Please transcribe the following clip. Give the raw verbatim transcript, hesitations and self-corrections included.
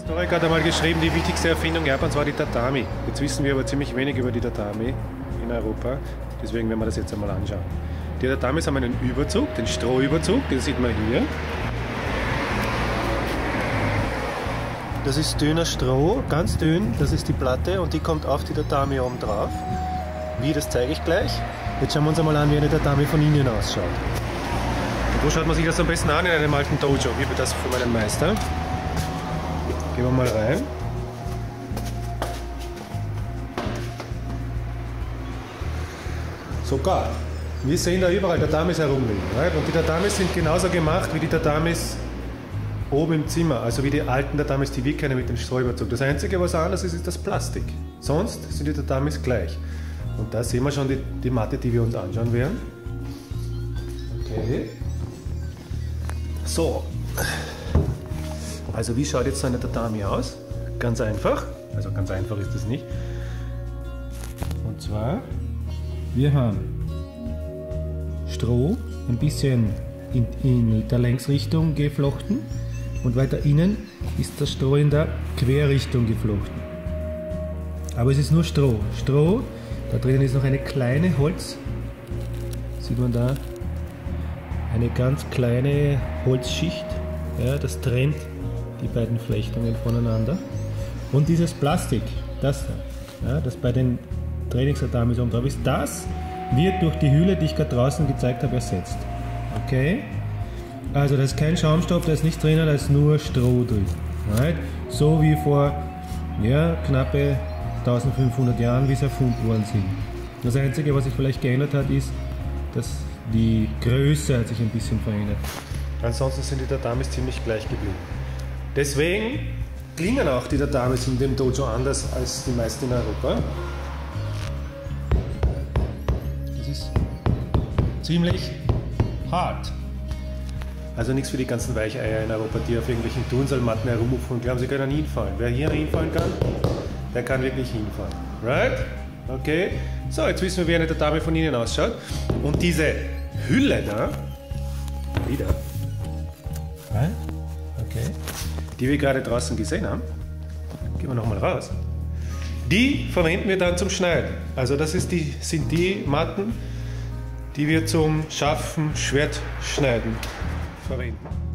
Historiker hat einmal geschrieben, die wichtigste Erfindung Japans war die Tatami. Jetzt wissen wir aber ziemlich wenig über die Tatami in Europa, deswegen werden wir das jetzt einmal anschauen. Die Tatamis haben einen Überzug, den Strohüberzug, den sieht man hier. Das ist dünner Stroh, ganz dünn, das ist die Platte und die kommt auf die Tatami oben drauf. Wie, das zeige ich gleich. Jetzt schauen wir uns einmal an, wie eine Tatami von innen ausschaut. Und wo schaut man sich das am besten an? In einem alten Dojo, wie das von meinem Meister. Gehen wir mal rein. Sogar. Wir sehen da überall Tatamis herumliegen. Right? Und die Tatamis sind genauso gemacht wie die Tatamis oben im Zimmer, also wie die alten Tatamis, die wir kennen mit dem Strohüberzug. Das Einzige, was anders ist, ist das Plastik. Sonst sind die Tatamis gleich. Und da sehen wir schon die, die Matte, die wir uns anschauen werden. Okay. So. Also wie schaut jetzt so eine Tatami aus? Ganz einfach. Also ganz einfach ist das nicht. Und zwar, wir haben Stroh, ein bisschen in, in der Längsrichtung geflochten. Und weiter innen ist das Stroh in der Querrichtung geflochten. Aber es ist nur Stroh. Stroh, da drinnen ist noch eine kleine Holz, sieht man da, eine ganz kleine Holzschicht, ja, das trennt die beiden Flechtungen voneinander. Und dieses Plastik, das, ja, das bei den Trainingstatamis oben drauf ist, das wird durch die Hülle, die ich gerade draußen gezeigt habe, ersetzt. Okay? Also da ist kein Schaumstoff, da ist nichts drin, da ist nur Stroh drin. Right? So wie vor ja, knappe eintausendfünfhundert Jahren, wie es erfunden worden sind. Das Einzige, was sich vielleicht geändert hat, ist, dass die Größe hat sich ein bisschen verändert. Ansonsten sind die Tatamis ziemlich gleich geblieben. Deswegen klingen auch die Tatamis in dem Dojo anders als die meisten in Europa. Das ist ziemlich hart. Also nichts für die ganzen Weicheier in Europa, die auf irgendwelchen Turnsalmatten herumhupfen und glauben, sie können hinfallen. Wer hier hinfallen kann, der kann wirklich hinfallen. Right? Okay. So, jetzt wissen wir, wie eine Tatami von innen ausschaut. Und diese Hülle da, wieder, right? Okay, die wir gerade draußen gesehen haben, gehen wir nochmal raus. Die verwenden wir dann zum Schneiden. Also das ist die, sind die Matten, die wir zum scharfen Schwertschneiden verwenden.